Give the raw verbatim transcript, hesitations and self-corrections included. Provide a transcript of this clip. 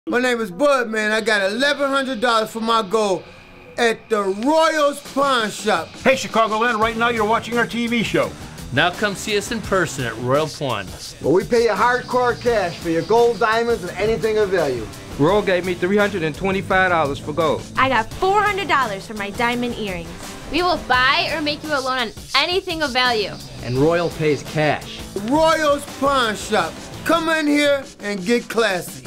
My name is Bud, man. I got eleven hundred dollars for my gold at the Royals Pawn Shop. Hey, Chicagoland, right now you're watching our T V show. Now come see us in person at Royal Pawn. Well, we pay you hardcore cash for your gold, diamonds, and anything of value. Royal gave me three hundred twenty-five dollars for gold. I got four hundred dollars for my diamond earrings. We will buy or make you a loan on anything of value. And Royal pays cash. Royals Pawn Shop. Come in here and get classy.